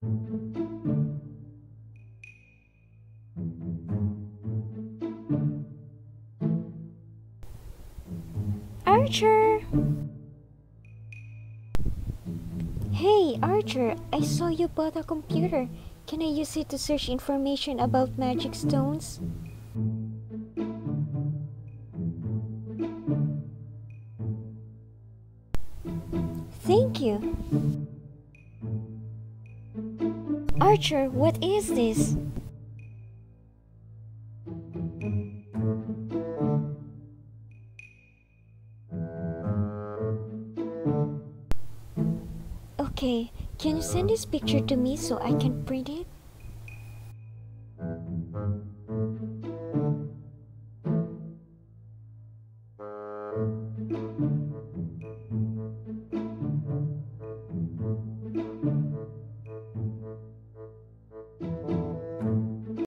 Archer! Hey, Archer, I saw you bought a computer. Can I use it to search information about magic stones? Thank you. Archer, what is this? Okay, can you send this picture to me so I can print it?